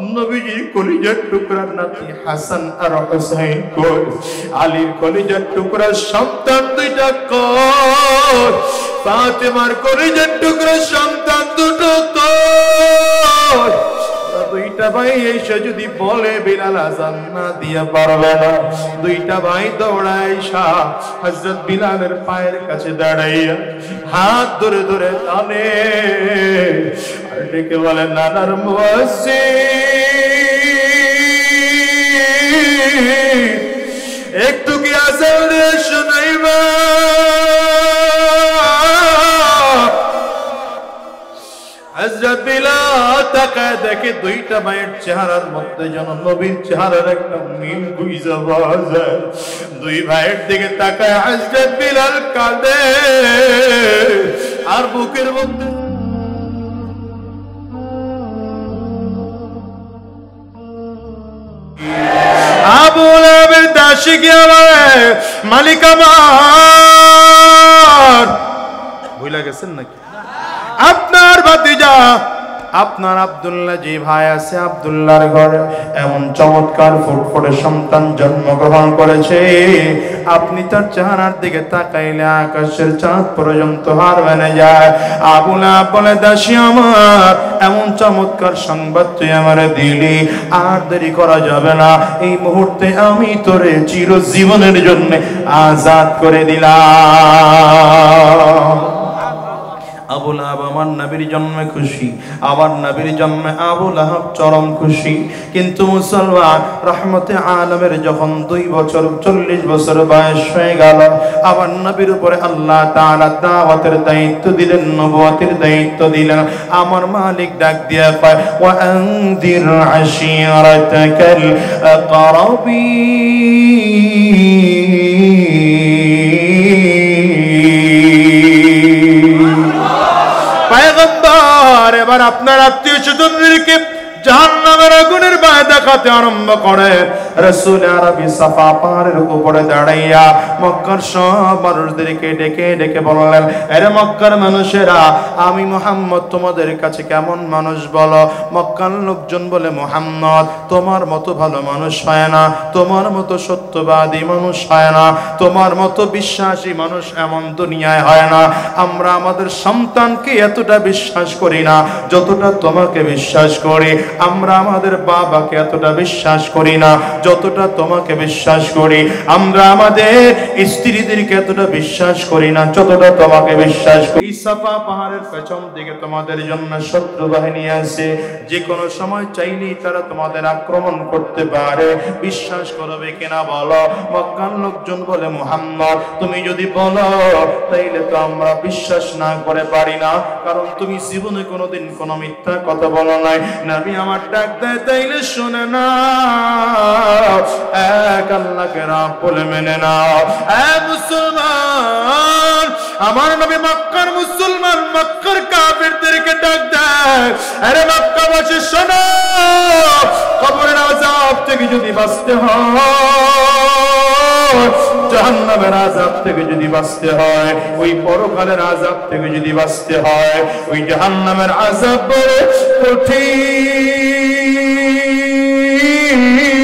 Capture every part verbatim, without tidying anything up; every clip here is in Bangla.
নবীজির কলিজার টুকরা নাতি হাসান আর হুসাইন কই? আলীর কলিজার টুকরা সন্তান দুইটা কই? ফাতেমার কলিজার টুকরা সন্তান দুটো কই? দুইটা ভাই এসে যদি বলে বিলাল আযান না দিয়া পারবে না, দুইটা ভাই দৌড়াইসা হযরত বিলালের পায়ের কাছে দাঁড়াইয়া হাত ধরে ধরে টানে আর ডেকে বলে, নানার মুয়াজ্জিন, একটু কি আযান দিয়ে শোনাইবা? হযরত বিলাল তাকায় দেখে দুইটা মায়ের চেহারার মধ্যে যেন নবীর চেহারার একটা মিল বুঝা পাওয়া যায়। দুই ভাইয়ের দিকে তাকায় হযরত বিলাল কাঁদে আর বুকের মধ্যে আবু লাহাবের দাসী কি আমার মালিক আমার ভুলে গেছেন নাকি? আপনার ভাতিজা আপনার আব্দুল্লাহ যে ভাই আছে, আব্দুল্লাহর ঘরে এমন চমৎকার ফুটফুটে সন্তান জন্মগ্রহণ করেছে, আপনি তার চেহারার দিকে তাকাইলে আকাশের চাঁদ পর্যন্ত হার মেনে যায়। আবু লাহাব বলে, দাসী আমার, এমন চমৎকার সংবাদ তুই আমারে দিলি, আর দেরি করা যাবে না, এই মুহূর্তে আমি তোরে চিরজীবনের জন্য আজাদ করে দিলাম। আবু লাহাব আমার নবীর জন্মে খুশি, আমার নবীর জন্মে আবু লাহাব চরম খুশি। কিন্তু মুসলমান রহমতে আলমের যখন দুই বছর চল্লিশ বছর বয়স হয়ে গেল, আমার নবীর উপরে আল্লাহ তাআলা দাওয়াতের দায়িত্ব দিলেন, নবুয়তের দায়িত্ব দিলেন। আমার মালিক ডাক দিয়া কয়, ওয়া আনদির আশিরাতাকাল আকরাবিন। পয়গম্বর এবার আপনার আত্মীয় স্বজনদেরকে জাহান্নামের আগুনের ভয় দেখাতে আরম্ভ করে। রাসূল আরবি সাফা পাহাড়ের উপরে দাঁড়াইয়া মক্কার সব মানুষদেরকে ডেকে ডেকে বললেন, আরে মক্কার মানুষেরা, আমি মুহাম্মদ তোমাদের কাছে কেমন মানুষ বলো? মক্কার লোকজন বলে, মুহাম্মদ তোমার মতো ভালো মানুষ হয় না, তোমার মতো সত্যবাদী মানুষ হয় না, তোমার মতো বিশ্বাসী মানুষ এমন দুনিয়ায় হয় না। আমরা আমাদের সন্তানকে এতটা বিশ্বাস করি না যতটা তোমাকে বিশ্বাস করি। আমরা আমাদের বাবাকে এতটা বিশ্বাস করি না যতটা তোমাকে বিশ্বাস করি। আমরা আমাদের স্ত্রীদেরকে এতটা বিশ্বাস করি না যতটা তোমাকে বিশ্বাস করি। সাফা পাহাড়ের পেছন দিকে তোমাদের জন্য শত্রু বাহিনী আছে, যে কোনো সময় চাইলেই তারা তোমাদের আক্রমণ করতে পারে। বিশ্বাস করবে কিনা বলো? মক্কার লোকজন বলে, মুহাম্মদ তুমি যদি বলো তাইলে তো আমরা বিশ্বাস না করে পারি না, কারণ তুমি জীবনে কোনোদিন কোনো মিথ্যা কথা বলো নাই। নবী আমার ডাক দেয়, তাইলে শুনে না, এক আল্লাহকে রব বলে মেনে নাও। এ মুসলমান, আমার নবী মক্কার মুসলমান মক্কার কাফেরদেরকে ডাক দেয়, আরে মক্কাবাসী শোনো, কবরের আযাব থেকে যদি বাঁচতে হয়, জাহান্নামের আযাব থেকে যদি বাঁচতে হয়, ওই পরকালের আযাব থেকে যদি বাঁচতে হয়, ওই জাহান্নামের আযাব বড় কঠিন।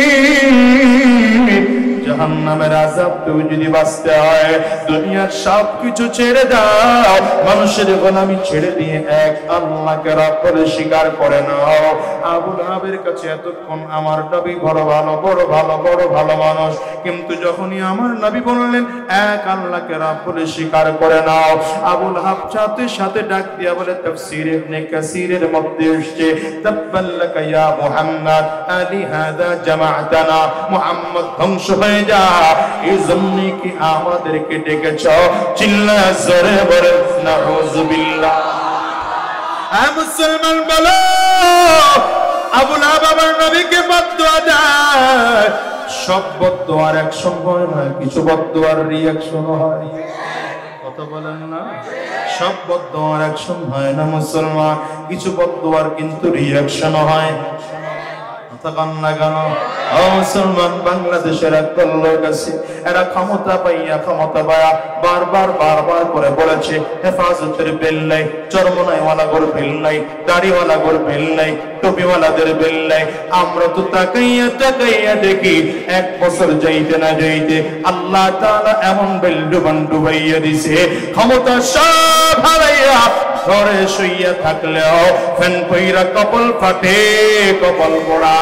জাহান্নামের আযাব থেকে যদি বাঁচতে হয়, দুনিয়ার সব কিছু ছেড়ে দাও, মানুষের গোলামি ছেড়ে দিয়ে এক আল্লাহকে রব বলে স্বীকার করে নাও। আবু লাহাবের কাছে এতক্ষণ আমার নবী বড় ভালো বড় ভালো বড় ভালো মানুষ, কিন্তু যখনই আমার নবী বললেন এক আল্লাহকে রব বলে স্বীকার করে নাও, আবু লাহাব সাথে সাথে ডাক দিয়া বলে, তাফসীর ইবনে কাসীরের মধ্যে এসেছে, তাব্বাল্লাকা ইয়া মুহাম্মদ আলি হাদা জামাআতানা, মুহাম্মদ ধ্বংস হয়ে যা, এই জন্যে কি আমাদেরকে ডেকেছ? চিল্লা জোরে বলে নাউযুবিল্লাহ। এ মুসলমান বলো, আবু লাহাব আমার নবীকে বদদুয়া দেয়। সব বদদুয়ার অ্যাকশন হয় না, কিছু বদদুয়ার রিঅ্যাকশন হয়। কথা বলেন না? সব বদদুয়ার অ্যাকশন হয় না মুসলমান, কিছু বদদুয়ার কিন্তু রিঅ্যাকশন হয়। তখন না কেন ও মুসলমান বাংলাদেশের একদল লোক আছে এরা ক্ষমতা পাইয়া ক্ষমতা পায়া বারবার বারবার করে বলেছে হেফাজতের বেল নাই, চরমনাইওয়ালা গোর বেল নাই, দাড়িওয়ালা গোর বেল নাই, টুপিওয়ালাদের বেল নাই। আমরা তো তাকাইয়া তাকাইয়া দেখি এক বছর যাইতে না যাইতে আল্লাহ তাআলা এমন বেল ডুবান ডুবাইয়া দিছে, ক্ষমতা সব হারাইয়া ঘরে শুইয়া থাকলেও ফ্যান কইরা কপাল ফাটে, কপাল পোড়া।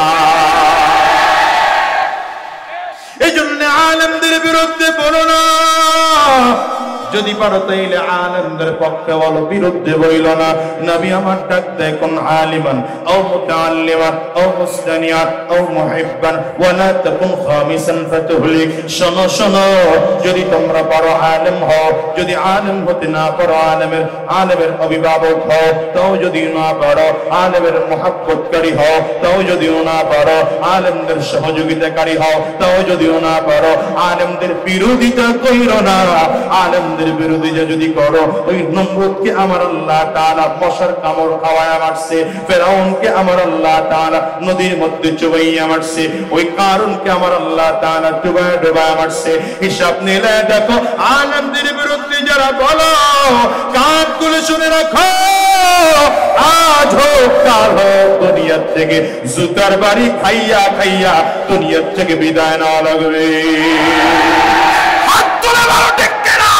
এই জন্য আলেমদের বিরুদ্ধে বলো না, যদি পারো তাইলে আলেমদের পক্ষে বলো, বিরুদ্ধে বইল না। নবী আমার ডাক দেয় কোন আলিমান আও মুতাআল্লিমান আও মুস্তানিয়ান আও মুহিব্বান ওয়ালা তাকুন খামিসান ফাতুহলিক। শোনো শোনো, যদি তোমরা পারো আলেম হও, যদি আলেম হতে না পারো আলেমের আলেমের অভিভাবক হও, তাও যদি না পারো আলেমের মুহাব্বতকারী হও, তাও যদি না পারো আলেমদের সহযোগিতাকারী হও, তাও যদি না পারো আলেমদের বিরোধিতা কইরো না। আলেম বিরোধিতা যদি করো, ওই নমরুদকে আমার আল্লাহ তাআলা মশার কামড় খাওয়ায়া মারছে, ফেরাউনকে আমার আল্লাহ তাআলা নদীর মধ্যে চুবাইয়া মারছে, ওই কারুনকে আমার আল্লাহ তাআলা ডুবায়া ডুবায়া মারছে। হিসাব নিলে দেখো আলেমদের বিরুদ্ধে যারা বলো, কান খুলে শুনে রাখো, আজ হোক কাল হোক দুনিয়ার থেকে জুতার বাড়ি খাইয়া খাইয়া দুনিয়ার থেকে বিদায় নেওয়া লাগবে। হাত তুলে বলো ঠিক কিনা?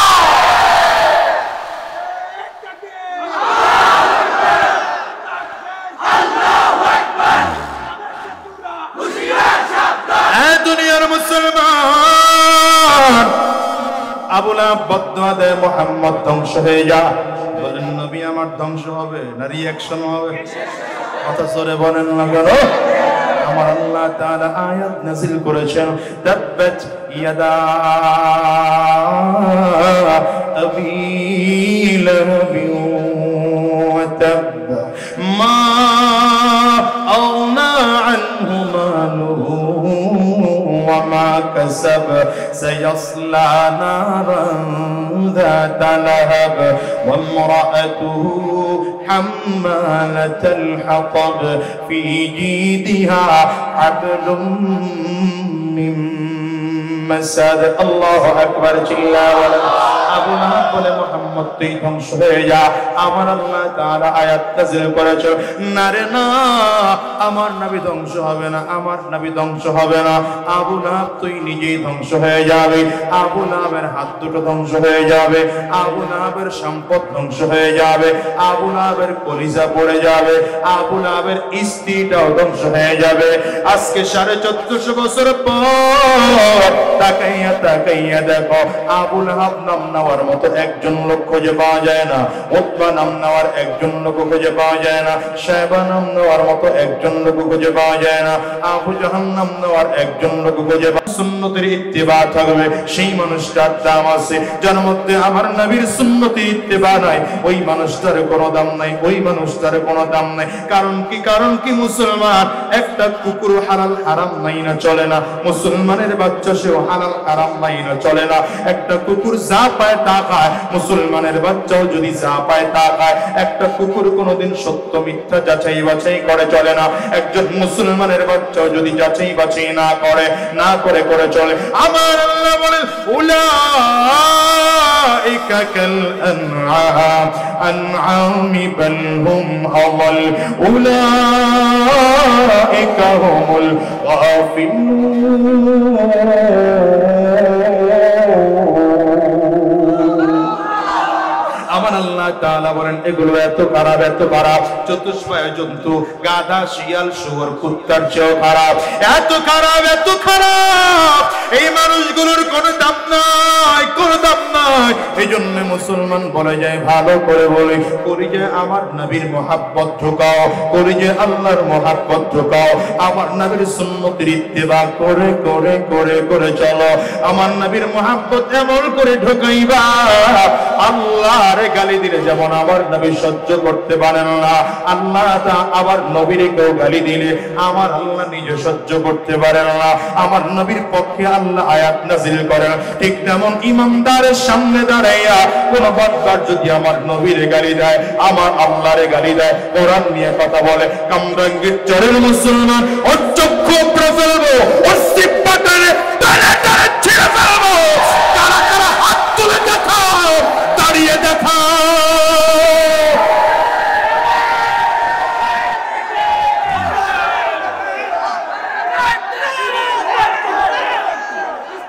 দুনিয়ার মুসলমান আবু লাহাব বদদুয়া দেয়, মুহাম্মদ ধ্বংস হয়ে যা। বলেন নবী আমার ধ্বংস হবে না রিঅ্যাকশন হবে? কথা জোরে বলেন না কেন? আমার আল্লাহ তাআলা আয়াত নাযিল করেছেন, তাব্বাত ইয়াদা আবী লাহাবিন ওয়া তাব মা আগনা আনহু মালুহু ওয়া মা কাসাব সায়াসলা নারান যাতা লাহাব ওয়া ইমরাআতুহু হাম্মালাতাল হাতাব ফি জিদিহা হাবলুম মিন মাসাদ। আল্লাহু আকবার। চিল্লা বলেন। আবু লাহাব বলে, মুহাম্মদ তুই ধ্বংস হয়ে যা। আমার আল্লাহ তাআলা আয়াত নাযিল করেছে, না রে না, আমার নবী ধ্বংস হবে না, আমার নবী ধ্বংস হবে না। আবু লাহাব তুই নিজেই ধ্বংস হয়ে যাবে, আবু লাহাবের হাত দুটো ধ্বংস হয়ে যাবে, আবু লাহাবের সম্পদ ধ্বংস হয়ে যাবে, আবু লাহাবের কলিজা পড়ে যাবে, আবু লাহাবের স্ত্রীটাও ধ্বংস হয়ে যাবে। আজকে সাড়ে চোদ্দশো বছর পর তাকাইয়া তাকাইয়া দেখো, আবু লাহাব নাম নেওয়ার মতো একজন লোক খুঁজে পাওয়া যায় না, উতবা নাম নেওয়ার একজন লোক খুঁজে পাওয়া যায় না, শায়বা নাম নেওয়ার মতো একজন লোক খুঁজে পাওয়া যায় না, আবু জাহাল নাম নেওয়ার একজন লোক খুঁজে পাওয়া। সুন্নতের ইত্তেবা থাকবে সেই মানুষটার দাম আছে, যার মধ্যে আমার নবীর সুন্নতের ইত্তেবা নাই, ওই মানুষটার কোনো দাম নাই, ওই মানুষটার কোনো দাম নাই। কারণ কি? কারণ কি? মুসলমান একটা কুকুর হালাল হারাম নাই না চলে না, মুসলমানের বাচ্চা সেও হালাল হারাম নাই না চলে না। একটা কুকুর যা পায় তা খায়, মুসলমানের বাচ্চাও যদি যা পায় তা খায়। একটা কুকুর কোনোদিন সত্য মিথ্যা যাচাই বাছাই করে চলে না, একজন মুসলমানের বাচ্চাও যদি যাচাই বাছাই না করে না করে করে চলে। আমার আল্লাহ বলেন, উলাইকা কাল আনআম আনআমি বাল হুম আযাল উলাইকা হুমুল গাফিলুন। আমার আল্লাহ তাআলা বলেন, এগুলো এত খারাপ, এত খারাপ, চতুষ্পায় জন্তু গাধা শিয়াল শুয়োর কুত্তার চেয়েও খারাপ, এত খারাপ, এত খারাপ। এই মানুষগুলোর কোনো দাম নাই, কোনো দাম নাই। এই জন্য মুসলমান বলে যায়, ভালো করে বলে করি যে আমার নবীর মহাব্বত ঢুকাও, করি যে আল্লাহর মহাব্বত ঢুকাও, আমার নবীর সুন্নতের ইত্তেবা করে করে করে করে চলো। আমার নবীর মহাব্বত এমন করে ঢুকাইবা, আল্লাহর গালি দিলে যেমন আমার নবী সহ্য করতে পারেন না, আল্লাহ আবার নবীর কেউ গালি দিলে আমার আল্লাহ নিজে সহ্য করতে পারেন না। আমার নবীর পক্ষে আল্লাহ আয়াত নাযিল করেন। ঠিক তেমন ইমানদারের সামনে দাঁড়াইয়া কোন বদকার যদি আমার নবীর গালি দেয়, আমার আল্লাহরে গালি দেয়, কোরআন নিয়ে কথা বলে, কামরাঙ্গীর চরের মুসলমান, উচ্চ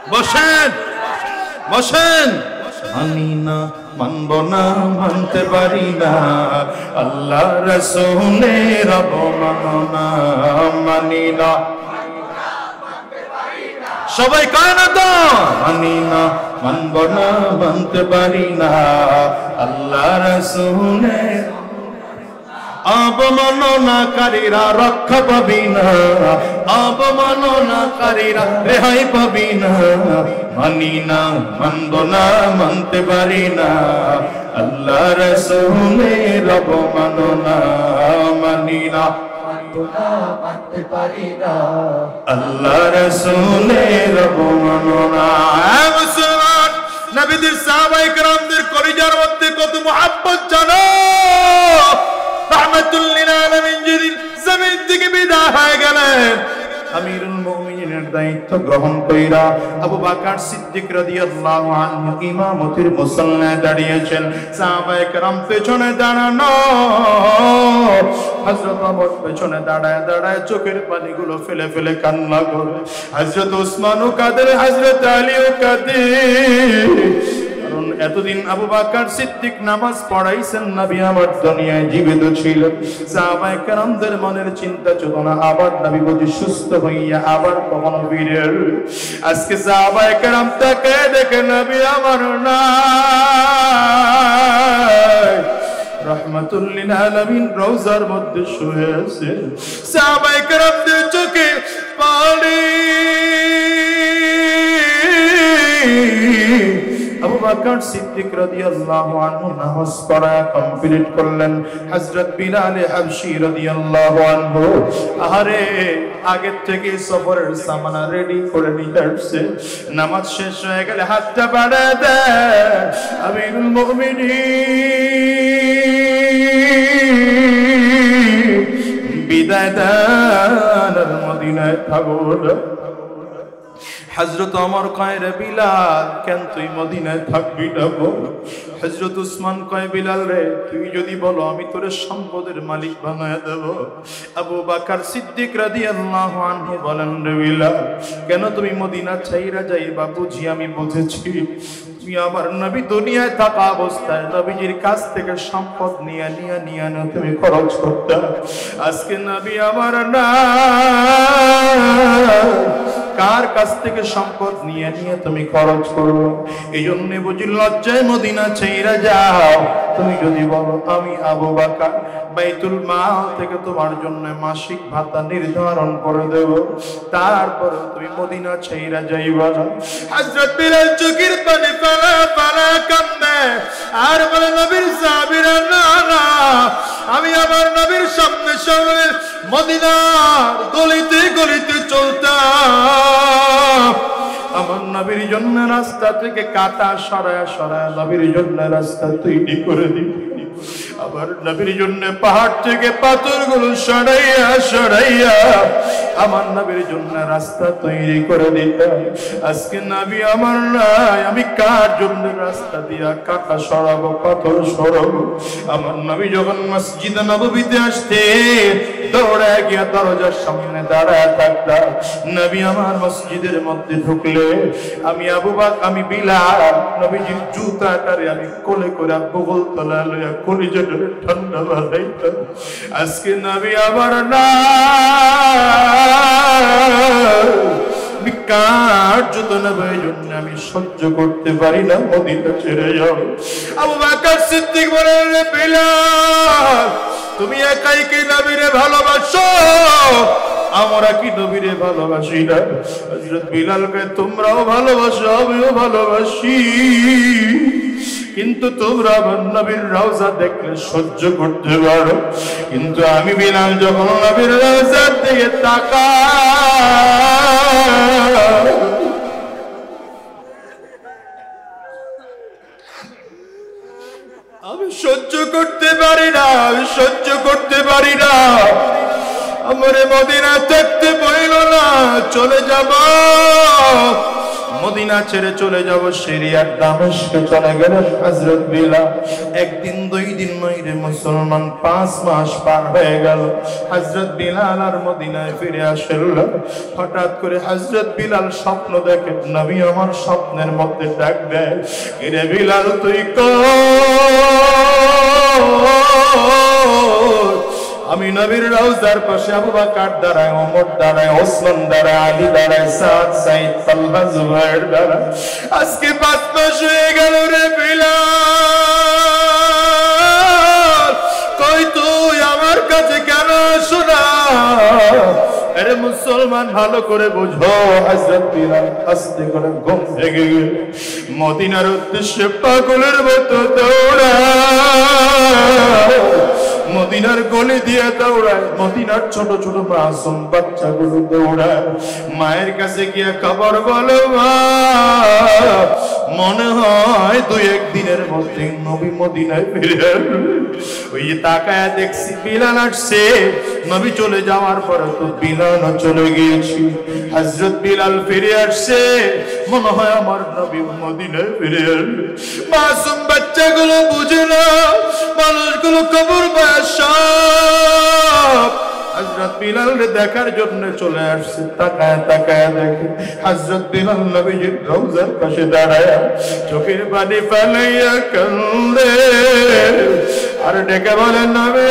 বসেন বসেন। মানি না মানব না মানতে পারি না আল্লাহ রাসূলের অবমাননা, মানি না সবাই কয় না তো, মানি না মানব না মানতে পারি না আল্লাহ রাসূলের অবমাননাকারীরা রক্ষা পাবি না, অবমাননাকারীরা রেহাই পাবি না। মানি না মানব না মানতে পারি না আল্লাহ রাসূলের অবমাননা, মানি না মানতে পারি না আল্লাহ রাসূলের অবমাননা। মুসলমান নবীদের সাহাবায়ে কেরামদের কলিজার মধ্যে কত মুহাব্বত জানো। রাহমাতুল লিল আলামিন যেদিন জমিন থেকে বিদায় হয়ে গেলেন, আমিরুল মুমিনিনের দায়িত্ব গ্রহণ কইরা আবু বকর সিদ্দিক রাদিয়াল্লাহু আনহু ইমামতির মুসল্লায় দাঁড়িয়েছেন। সাহাবায়ে কেরাম পেছনে দাঁড়ানো, হযরত ওমর পেছনে দাঁড়ায় দাঁড়ায় চোখের পানিগুলো ফেলে ফেলে কান্না করে। হযরত ওসমানও কাঁদে, হযরত আলীও কাঁদে। কারণ এতদিন আবু বকর সিদ্দিক নামাজ পড়াইছেন, নবী আমার দুনিয়ায় জীবিত ছিল। সাহাবায়ে কেরামদের মনের চিন্তা চেতনা আবার নবী বুঝি সুস্থ হইয়া আবার কখনো ফিরে আসবে। আজকে সাহাবায়ে কেরাম তাকে দেখে নবী আমার নাই, রাহমাতুল লিল আলামিন রওজার মধ্যে শুয়ে আছে। সাহাবায়ে কেরামদের চোখে পানি। আবু বকর সিদ্দিক রাদিয়াল্লাহু আনহু নামাজ পড়া কমপ্লিট করলেন। হযরত বিলাল হাবশী রাদিয়াল্লাহু আনহু আহারে আগে থেকে সফরের সামানা রেডি করে নিতে আসছে। নামাজ শেষ হয়ে গেলে হাতটা বাড়ায় দেয়, আমিরুল মুমিনিন বিদায় দেন, মদিনায় থাকো। হযরত ওমর কয়, রে বিলাল কেন তুই মদিনায় থাকবি না গো? হযরত উসমান কয়, বিলাল রে তুই যদি বলো আমি তোরে সম্পদের মালিক বানায় দেব। আবু বকর সিদ্দিক রাদিয়াল্লাহু আনহু বলেন, রে বিলাল কেন তুমি মদিনা ছাইরা যাইবা? বুঝি আমি বুঝেছি তুমি আমার নবী দুনিয়ায় থাকা অবস্থায় নবীজির কাছ থেকে সম্পদ নিয়ে নিয়ে নিয়ে না তুমি খরচ করতে। আজকে নবী আমার না, কার কাছ থেকে সম্পদ নিয়ে নিয়ে তুমি খরচ করো? এই জন্য বুঝি লজ্জায় মদিনা ছেড়ে যাও। তুমি যদি বলো আমি আবু বকর বাইতুল মাল থেকে তোমার জন্য মাসিক ভাতা নির্ধারণ করে দেব, তারপর তুমি মদিনা ছেড়ে যাইবা। হযরত বিলাল চোখের পানি ফেলা ফেলা কান্দে আর বলে, নবীর সাহাবীরা না না, আমি আমার নবীর সামনে সামনে মদিনার গলিতে গলিতে চলতাম। আমার নবীর জন্য রাস্তা থেকে কাটা সরায়া সরায়া নবীর জন্য রাস্তা তৈরি করে দিই। আবার নবীর জন্য পাহাড় থেকে পাথরগুলো সরাইয়া সরাইয়া আমার নবীর জন্য রাস্তা তৈরি করে দিতাম। আজকে নবী আমার নাই, আমি কার জন্য রাস্তা দিয়া কাটা সরাবো পাথর সরাবো? আমার নবী যখন মসজিদে নববীতে আসতে দৌড়ে গিয়া দরজার সামনে দাঁড়ায় থাকতাম। নবী আমার মসজিদের মধ্যে ঢুকলে আমি আবু বকর আমি বিলাল নবীজির জুতাটারে আমি কোলে করে বগল তলা লইয়া কলিজাটা ঠান্ডা বানাইতাম। আজকে নবী আমার না, কার জুতো নবীর জন্য আমি সহ্য করতে পারি না, মদিনা ছেড়ে যাও। আবু বকর সিদ্দিক বলেন, বিলাল তুমি একাই কি নবীরে ভালোবাসো? আমরা কি নবীরে ভালোবাসি না? হযরত বিলাল কয়, তোমরাও ভালোবাসো আমিও ভালোবাসি, কিন্তু তোমরা আমার নবীর রওজা দেখলে সহ্য করতে পারো, কিন্তু আমি বিলাল যখন নবীর রওজার দিকে তাকাই আমি সহ্য করতে পারি না, আমি সহ্য করতে পারি না। আমারে মদিনা থাকতে বইল না, চলে যাব। মদিনা ছেড়ে চলে যাব সিরিয়ার দামেস্কে চলে গেলেন হযরত বিলাল। একদিন দুই দিন নয় রে মুসলমান, পাঁচ মাস পার হয়ে গেল। হযরত বিলাল আর মদিনায় ফিরে আসল। হঠাৎ করে হযরত বিলাল স্বপ্ন দেখে, নবী আমার স্বপ্নের মধ্যে ডাক দেয়, রে বিলাল তুই কই? আমি নবীর রওজার পাশে আবু বকর দাঁড়ায়, ওমর দাঁড়ায়, ওসমান দাঁড়ায়, আলী দাঁড়ায়, সাদ, সাইদ, তালহা, জুবাইর দাঁড়ায়। আজকে পাঁচ মাস হয়ে গেল রে বিলাল, কই তুই? আমার কাছে কেন শোনা? আরে মুসলমান ভালো করে বুঝো, হযরত বিলাল আস্তে করে ঘুম ভেঙে গেল, মদিনার উদ্দেশ্যে পাগলের মতো দৌড়ায়, মদিনার গলি দিয়ে দৌড়ায়, মদিনার ছোট ছোট মাসুম বাচ্চাগুলো দৌড়ায়। মায়ের কাছে গিয়ে খবর বলো, মা মনে হয় দুই একদিনের মধ্যে নবী মদিনায় ফিরে আসবে। ওই তাকায় দেখছি বিলাল আসছে। নবী চলে যাওয়ার পরে তো বিলাল চলে গিয়েছি। হযরত বিলাল ফিরে আসছে, মনে হয় আমার নবী মদিনায় ফিরে আসবে। মাসুম বাচ্চাগুলো বুঝে না, মানুষগুলো কবর বাসা হযরত বিলাল দেখার জন্য চলে আসছে। তাকায় তাকায় দেখে হযরত বিলাল নবীজির রওজার পাশে দাঁড়ায়, চোখের পানি ফেলাইয়া কান্দে আর ডেকে বলে, নবী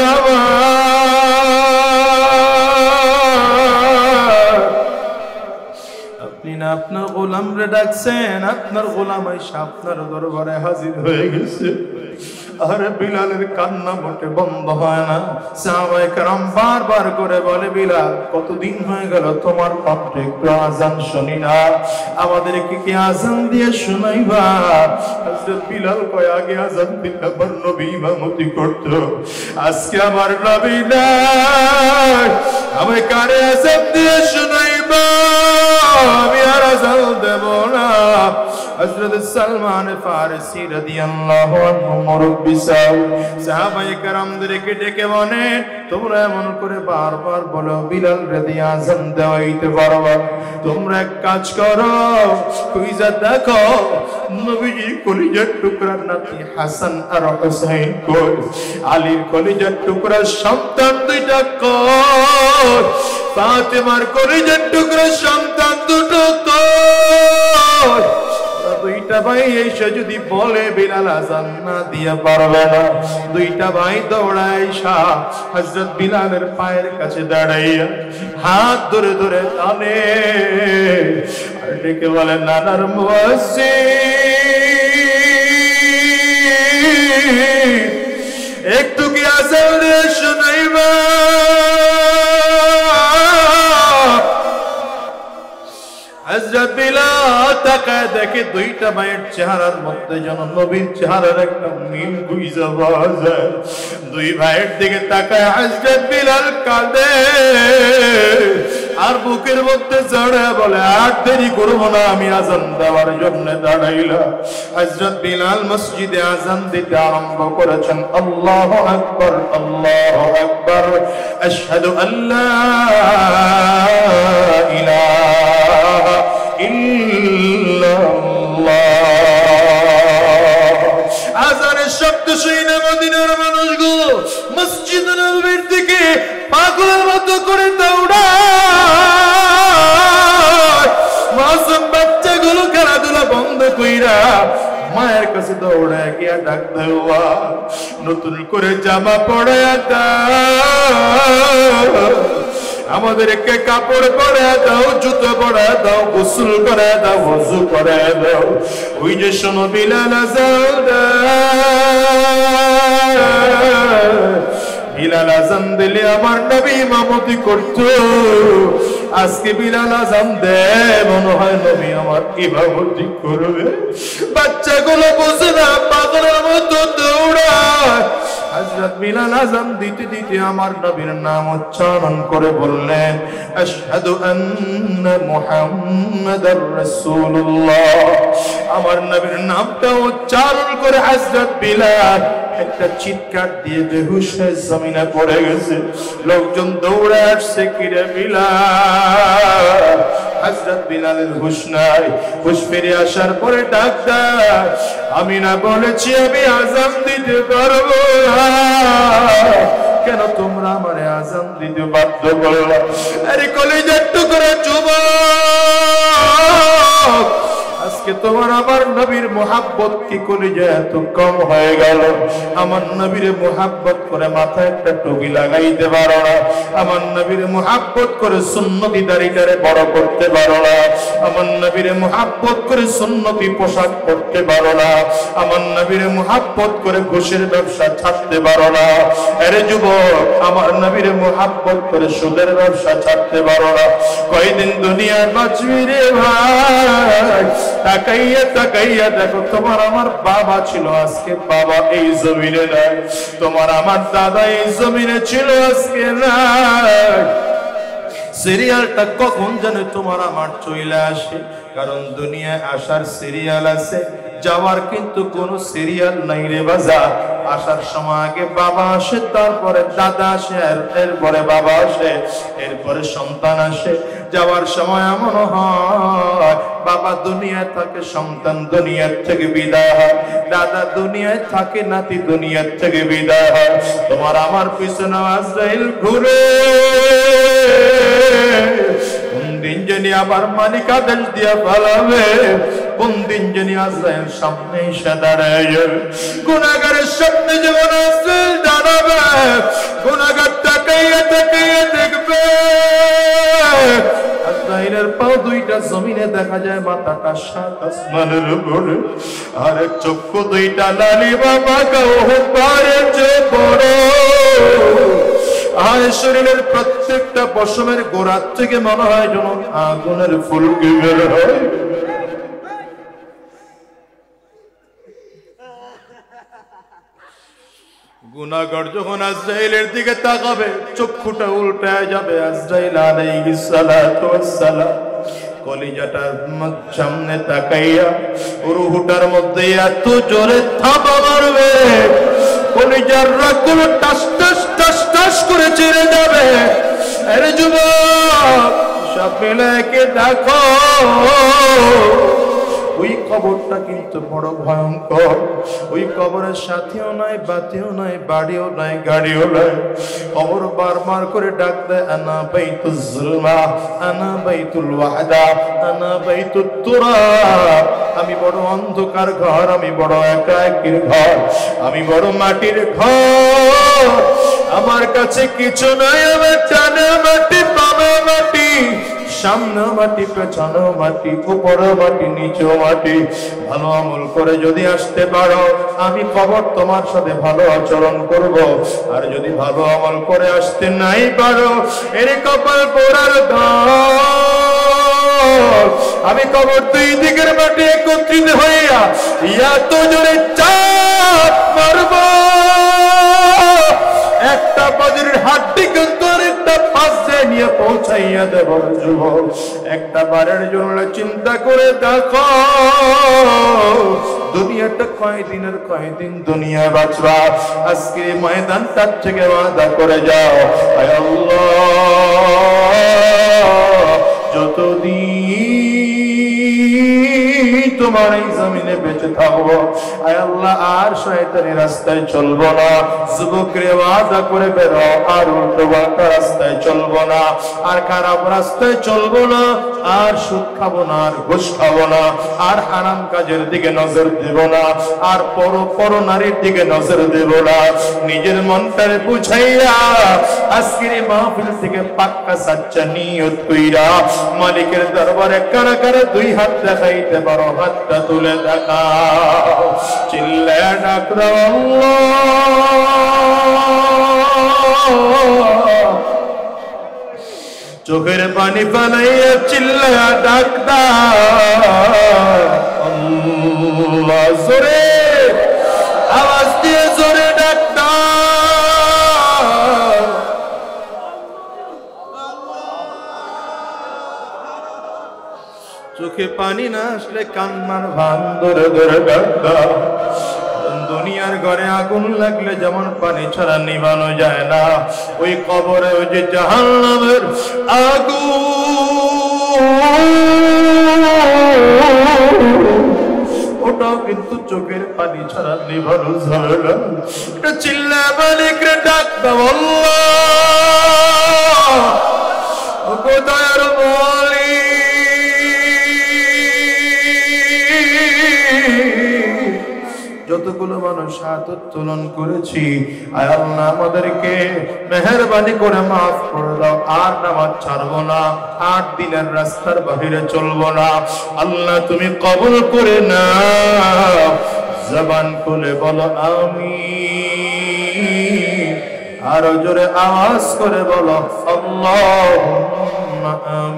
আমার, আপনি না আপনার গোলাম রে ডাকছেন, আপনার গোলাম আইসা আপনার দরবারে হাজির হয়ে গেছে। আর বিলালের কান্না মোটে বন্ধ হয় না। সাহাবায়ে কেরাম বারবার করে বলে, বিলাল কতদিন হয়ে গেল তোমার কণ্ঠে একটু আজান শুনি না, আমাদেরকে কি আজান দিয়ে শোনাইবা? হযরত বিলাল কয়, আগে আজান দিলে আমার নবী ইমামতি করত, আজকে আমার নবী নাই, আমি কারে আজান দিয়ে শোনাইবা? আমি আর আজান দেব না। হযরত সালমান ফারসি রাদিয়াল্লাহু আনহু মুরব্বি সাহাবায়ে কেরামদেরকে ডেকে বলে, তোমরা এমন করে বারবার বলো বিলাল রে আযান দেওয়াইতে পারবা? তোমরা এক কাজ করো, খুঁজে দেখো নবীজির কলিজার টুকরার নাতি হাসান আর হুসাইন কই, আলীর কলিজার টুকরার সন্তান দুইটা কই, ফাতেমার কলিজার টুকরার সন্তান দুটো কই? দুইটা ভাই এসে যদি বলে বিলাল আযান না দিয়ে পারবে না, দুইটা ভাই দৌড়াইসা হযরত বিলালের পায়ের কাছে দাঁড়াইয়া হাত ধরে ধরে টানে আর ডেকে বলে, নানার মুয়াজ্জিন একটু কি আযান দিয়ে শোনাইবা? হযরত বিলাল তাকায় দেখে দুইটা মায়ের চেহারার মধ্যে যেন নবীর চেহারার একটা মিল বুঝা পাওয়া যায়। দুই ভাইয়ের দিকে তাকায় হযরত বিলাল কাঁদে আর বুকের মধ্যে জড়ে বলে, আর দেরি করবো না, আমি আযান দেওয়ার জন্য দাঁড়াইলাম। হযরত বিলাল মসজিদে আযান দিতে আরম্ভ করেছেন, আল্লাহু আকবার, আল্লাহু আকবার, আশহাদু আল্লা ইলাহা ইল্লাল্লাহ। আযানের শব্দ শুনে মদিনার মানুষগুলো মসজিদ নববীর দিকে পাগলের মতো করে দৌড়ায়। মাসুম বাচ্চাগুলো খেলাধুলা বন্ধ কইরা মায়ের কাছে দৌড়ায় গিয়া ডাক দেওয়া, নতুন করে জামা পড়ায়া দাও, আমাদেরকে কাপড় পরে দাও, জুতো পরে দাও, গোসল করে দাও, ওযু করে দাও। ওই যে শোনো বিলাল আযান দেয়, বিলাল আযান দিলে আমার নবী ইমামতি করতো, আজকে বিলাল আযান দেয়, মনে হয় নবী আমার ইমামতি করবে। বাচ্চাগুলো বোঝে না, পাগলের মতো দৌড়ায়। হযরত বিলাল আযান দিতে দিতে আমার নবীর নাম উচ্চারণ করে বললেন, আশহাদু আন্না মুহাম্মাদার রাসূলুল্লাহ। আমার নবীর নামটা উচ্চারণ করে হযরত বিলাল একটা চিৎকার দিয়ে বেহুশ হয়ে জমিনে পড়ে গেছে। লোকজন দৌড়ে আসছে, কিরে বিলাল? হযরত বিলালের হুঁশ নাই, হুঁশ ফিরে আসার পরে ডাক দেয়, আমি না বলেছি আমি আযান দিতে পারবো না, কেন তোমরা আমারে আযান দিতে বাধ্য করলা? আরে কলিজার টুকরা যুবক, আজকে তোমার আমার নবীর মুহাব্বত কি কলিজা এত কম হয়ে গেল? আমার নবীর মুহাব্বত করে মাথায় একটা টুপি লাগাইতে পারো না, আমার নবীর মুহাব্বত করে সুন্নতি দাড়িটারে বড় করতে পারো না, আমার নবীর মুহাব্বত করে সুন্নতি পোশাক পরতে পারো না, আমার নবীর মুহাব্বত করে ঘুষের ব্যবসা ছাড়তে পারো না। আরে যুবক, আমার নবীর মুহাব্বত করে সুদের ব্যবসা ছাড়তে পারো না, কয়দিন দুনিয়ায় বাঁচবি রে ভাই? তাকাইয়া তাকাইয়া দেখো, তোমার আমার বাবা ছিল, আজকে বাবা এই জমিনে নাই, তোমার আমার দাদা এই জমিনে ছিল, আজকে নাই। সিরিয়ালটা কখন জানে তোমার আমার চলে আসে? কারণ দুনিয়ায় আসার সিরিয়াল আছে, যাওয়ার কিন্তু কোনো সিরিয়াল নাই রে বাজার। আসার সময় আগে বাবা আসে, তারপরে দাদা আসে, এরপরে বাবা আসে, এরপরে সন্তান আসে। যাওয়ার সময় এমন হয়, বাবা দুনিয়ায় থাকে, সন্তান দুনিয়ার থেকে বিদায় হয়, দাদা দুনিয়ায় থাকে, নাতি দুনিয়ার থেকে বিদায় হয়। তোমার আমার পিছনে আজরাইল ঘুরে, কোন দিন জানি আবার মালিক আদেশ দিয়া পালাবে, কোন দিন জানি আজরাইল সামনে এসে দাঁড়ায় যাবে। গুনাহগারের সামনে যেমন আজরাইল দাঁড়াবে, গুনাহগার তাকাইয়া তাকাইয়া দেখবে, আজরাইলের পা দুইটা জমিনে দেখা যায়, মাথাটা সাত আসমানের উপরে, আর এক চক্ষু দুইটা লালি বাবা পাহাড়ের চেয়ে বড়, আর শরীরের প্রত্যেকটা পশমের গোড়ার থেকে মনে হয় যেন আগুনের ফুলকি বের হয়। গুনাহগার যখন আজরাইলের দিকে তাকাবে, চক্ষুটা উল্টায় যাবে। আজরাইল আলাইহিস সালাতু ওয়াস সালাম কলিজাটার সামনে তাকাইয়া রূহটার মধ্যে এত জোরে থাবা মারবে, কলিজার রগগুলো টাস টাস টাস টাস করে ছিঁড়ে যাবে। আরে যুবক, সব মিলাকে দেখো, ওই কবরটা কিন্তু বড় ভয়ঙ্কর। ওই কবরের সাথীও নাই, বাতিও নাই, বাড়িও নাই, গাড়িও নাই। কবর বারবার করে ডাক দেয়, আনা বাইতুল যুলমা, আনা বাইতুল ওয়াহদা, আনা বাইতুত তুরাব। আমি বড় অন্ধকার ঘর, আমি বড় একাকীর ঘর, আমি বড় মাটির ঘর, আমার কাছে কিছু নাই, আমার জানে মাটি, বামে মাটি, সামনে মাটি, পেছনে মাটি, উপরে মাটি, নিচে মাটি। ভালো আমল করে যদি আসতে পারো, আমি কবর তোমার সাথে ভালো আচরণ করব। আর যদি ভালো আমল করে আসতে নাই পারো, এর কপাল পোড়ার দল, আমি কবর দুই দিকের মাটি একত্রিত হইয়া এত জোরে চাপ মারব, একটা বাজারের হাড্ডি কিন্তু আরেকটা পাশে নিয়ে পৌঁছাইয়া দেব। যুবক, একটা বারের জন্য চিন্তা করে দেখো, দুনিয়াটা কয়দিনের কয়দিন দুনিয়া বাঁচবা। আজকে ময়দানটার থেকে ওয়াদা করে যাও, আয় আল্লাহ, যতদিন তোমার এই জমিনে বেঁচে থাকবো, আয় আল্লাহ আর শয়তানি রাস্তায় চলবো না। যুবকরে ওয়াদা করে বেরো, আর উল্টো পাল্টা রাস্তায় চলবো না, আর খারাপ রাস্তায় চলবো না, আর সুদ খাবো না, আর ঘুষ খাবো না, আর হারাম কাজের দিকে নজর দেব না, আর পর পর নারীর দিকে নজর দেব না। নিজের মনটারে বুঝাইয়া আজকের এই মাহফিল থেকে পাক্কা সাচ্চা নিয়ত কইরা মালিকের দরবারে কারা কারা দুই হাত দেখাইতে পারো, হাতটা তুলে দেখাও, চিল্লায়া ডাক দাও আল্লাহ। চোখের পানি ফেলাইয়া চিল্লায়া ডাক দাও আল্লাহ, জোরে আওয়াজ দিয়ে জোরে ডাক দাও। চোখে পানি না আসলে কান্নার ভান ধরে ধরে ডাক দাও। দুনিয়ার ঘরে আগুন লাগলে যেমন পানি ছাড়া নিভানো যায় না, ওই কবরে ওই যে জাহান্নামের আগুন ফোঁটাও কিন্তু চোখের পানি ছাড়া নিভানো যাবে না। এটা চিল্লা মালিকরে ডাক দাও আল্লাহ, ও দয়ার মালিক, যতগুলো মানুষ হাত উত্তোলন করেছি আয় আল্লাহ আমাদেরকে মেহেরবানি করে মাফ করে দাও। আর নামাজ ছাড়বো না, আট দিনের রাস্তার বাহিরে চলবো না। আল্লাহ তুমি কবুল করে নাও। জবান খুলে বলো আমিন, আরো জোরে আওয়াজ করে বলো আল্লাহুম্মা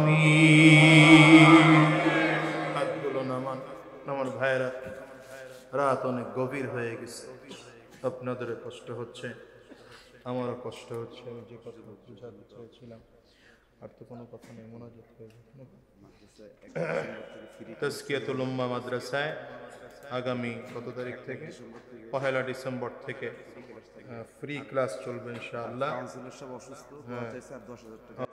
আমিন। হাতগুলো নামান। আমার ভাইরা, রাত অনেক গভীর হয়ে গেছে, আপনাদের কষ্ট হচ্ছে, আমারও কষ্ট হচ্ছে। আমি যে কথা বুঝাতে চেয়েছিলাম আর তো কোনো কথা নেই, মোনাজাত করব। তাজকিয়াতুল উম্মাহ মাদ্রাসায় আগামী কত তারিখ থেকে? পহেলা ডিসেম্বর থেকে ফ্রি ক্লাস চলবে ইনশাআল্লাহ।